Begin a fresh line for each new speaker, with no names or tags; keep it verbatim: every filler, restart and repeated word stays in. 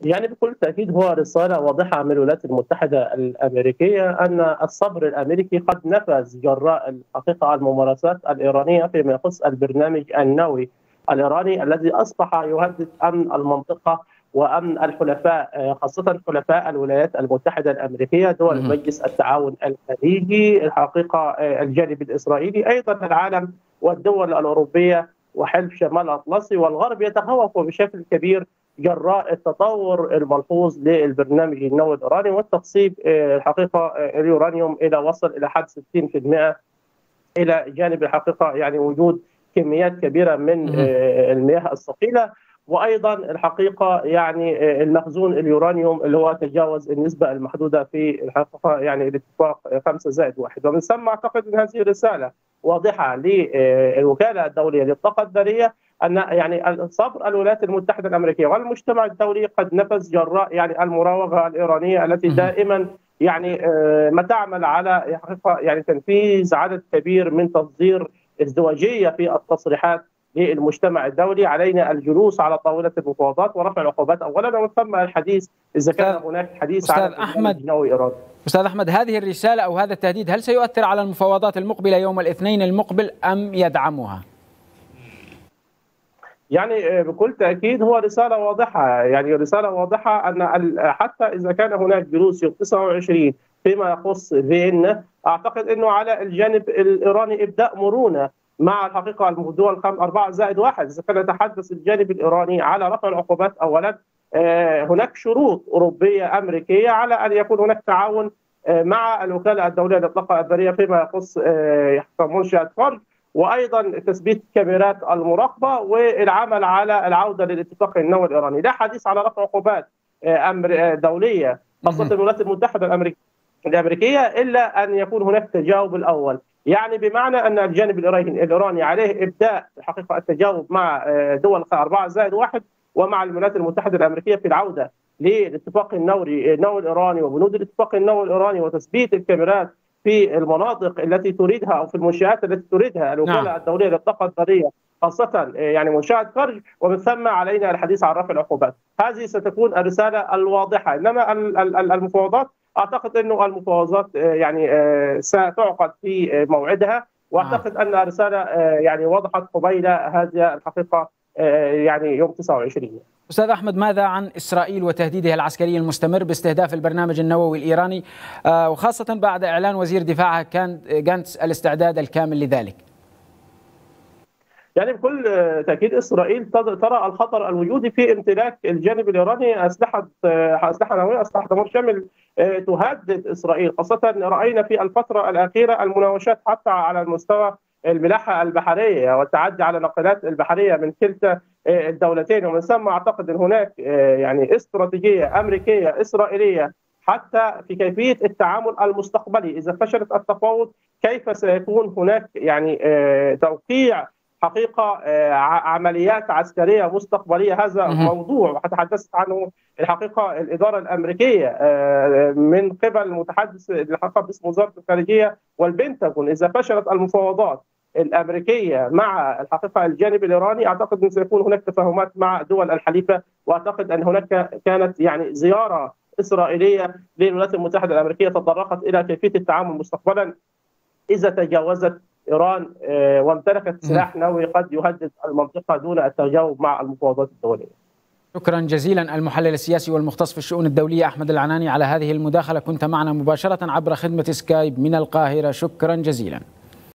يعني بكل تأكيد هو رسالة واضحة من الولايات المتحدة الأمريكية أن الصبر الأمريكي قد نفذ جراء الحقيقة الممارسات الإيرانية فيما يخص البرنامج النووي الإيراني الذي أصبح يهدد أمن المنطقة وأمن الحلفاء، خاصة حلفاء الولايات المتحدة الأمريكية، دول مجلس التعاون الخليجي، الحقيقة الجانب الإسرائيلي، أيضا العالم والدول الأوروبية وحلف شمال الأطلسي والغرب يتخوف بشكل كبير جراء التطور الملحوظ للبرنامج النووي الايراني والتخصيب الحقيقه اليورانيوم الى وصل الى حد ستين بالمئة، الى جانب الحقيقه يعني وجود كميات كبيره من المياه الثقيله، وايضا الحقيقه يعني المخزون اليورانيوم اللي هو تجاوز النسبه المحدوده في الحقيقه يعني الاتفاق خمسة زائد واحد. ومن ثم اعتقد ان هذه رساله واضحه للوكاله الدوليه للطاقه الذريه ان يعني صبر الولايات المتحده الامريكيه والمجتمع الدولي قد نفذ جراء يعني المراوغه الايرانيه التي دائما يعني ما تعمل على حقيقه يعني تنفيذ عدد كبير من تصدير ازدواجيه في التصريحات للمجتمع الدولي. علينا الجلوس على طاوله المفاوضات ورفع العقوبات اولا، ومن ثم الحديث اذا كان هناك حديث
أستاذ
على
أحمد
نووي ايراني.
أستاذ أحمد، هذه الرسالة أو هذا التهديد هل سيؤثر على المفاوضات المقبلة يوم الاثنين المقبل أم يدعمها؟
يعني بكل تأكيد هو رسالة واضحة، يعني رسالة واضحة أن حتى إذا كان هناك جلوس يوم تسعة وعشرين فيما يخص فيينا، أعتقد أنه على الجانب الإيراني إبداء مرونة مع الحقيقة الدول أربعة زائد واحد. إذا كان يتحدث الجانب الإيراني على رفع العقوبات أولا، هناك شروط أوروبية أمريكية على أن يكون هناك تعاون مع الوكالة الدولية للطاقة الذرية فيما يخص منشأة فرج، وايضا تثبيت كاميرات المراقبه والعمل على العوده للاتفاق النووي الايراني. لا حديث على رفع عقوبات امر دوليه خاصه الولايات المتحده الامريكيه الا ان يكون هناك تجاوب الاول، يعني بمعنى ان الجانب الايراني عليه ابداء حقيقه التجاوب مع دول أربعة زائد واحد ومع الولايات المتحده الامريكيه في العوده للاتفاق النووي النووي الايراني وبنود الاتفاق النووي الايراني وتثبيت الكاميرات في المناطق التي تريدها او في المنشآت التي تريدها الوكاله نعم. الدوليه للطاقه الذريه خاصه يعني منشاه فرج، ومن ثم علينا الحديث عن رفع العقوبات. هذه ستكون الرساله الواضحه، انما المفاوضات اعتقد انه المفاوضات يعني ستعقد في موعدها، واعتقد ان الرساله يعني وضحت قبيل هذه الحقيقه يعني يوم تسعة وعشرين.
أستاذ أحمد، ماذا عن إسرائيل وتهديدها العسكري المستمر باستهداف البرنامج النووي الإيراني، وخاصة بعد إعلان وزير دفاعها كان جانتس الاستعداد الكامل لذلك؟
يعني بكل تأكيد إسرائيل ترى الخطر الوجودي في امتلاك الجانب الإيراني أسلحة أسلحة نووية، أسلحة دمار شامل تهدد إسرائيل، خاصة رأينا في الفترة الأخيرة المناوشات حتى على المستوى الملاحة البحرية والتعدي على الناقلات البحرية من كلتا الدولتين. ومن ثم أعتقد أن هناك يعني استراتيجية أمريكية إسرائيلية حتى في كيفية التعامل المستقبلي إذا فشلت التفاوض، كيف سيكون هناك يعني توقيع حقيقة عمليات عسكرية مستقبلية. هذا موضوع وتحدثت عنه الحقيقة الإدارة الأمريكية من قبل المتحدث الحقيقة باسم وزارة الخارجية والبنتاغون. إذا فشلت المفاوضات الأمريكية مع الحقيقة الجانب الإيراني، أعتقد أن سيكون هناك تفاهمات مع دول الحليفة، وأعتقد أن هناك كانت يعني زيارة إسرائيلية للولايات المتحدة الأمريكية تطرقت إلى كيفية التعامل مستقبلا إذا تجاوزت إيران وامتلكت سلاح نووي قد يهدد المنطقة دون التجاوب مع المفاوضات الدولية.
شكرا جزيلا المحلل السياسي والمختص في الشؤون الدولية أحمد العناني على هذه المداخلة، كنت معنا مباشرة عبر خدمة سكايب من القاهرة، شكرا جزيلا.